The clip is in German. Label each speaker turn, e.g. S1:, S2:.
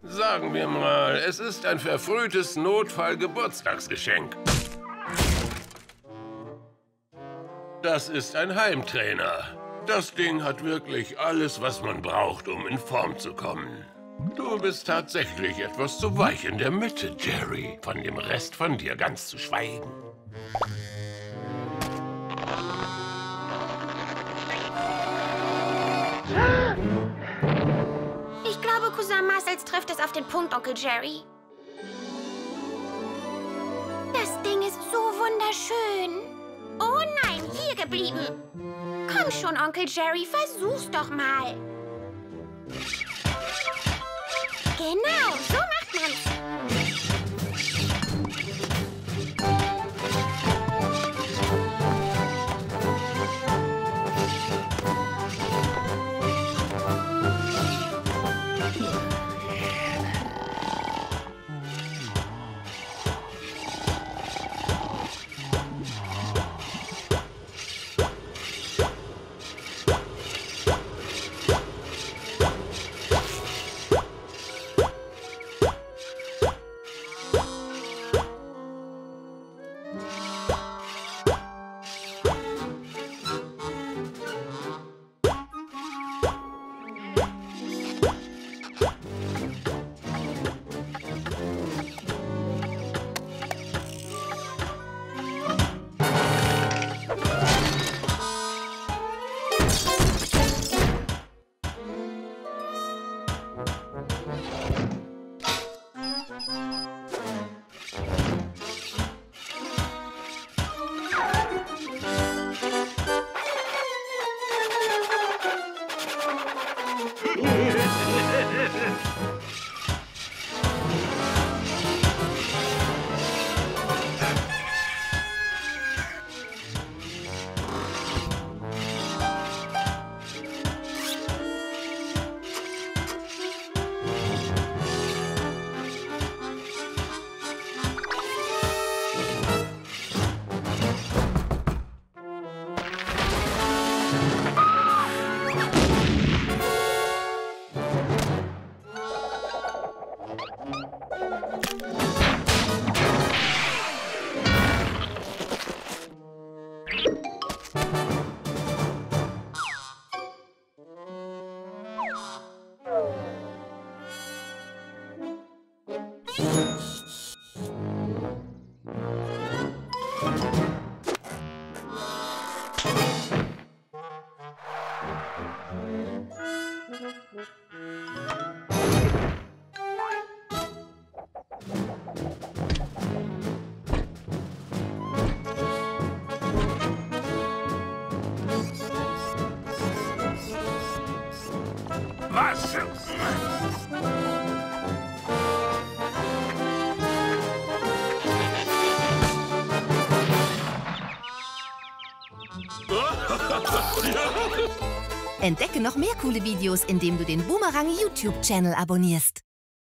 S1: Sagen wir mal, es ist ein verfrühtes Notfall-Geburtstagsgeschenk. Das ist ein Heimtrainer. Das Ding hat wirklich alles, was man braucht, um in Form zu kommen. Du bist tatsächlich etwas zu weich in der Mitte, Jerry. Von dem Rest von dir ganz zu schweigen.
S2: Ich glaube, Cousin Marcels trifft es auf den Punkt, Onkel Jerry. Das Ding ist so wunderschön. Oh nein, hier geblieben. Komm schon, Onkel Jerry, versuch's doch mal. Genau, so macht man's.
S1: Was?
S3: Entdecke noch mehr coole Videos, indem du den Boomerang YouTube-Channel abonnierst.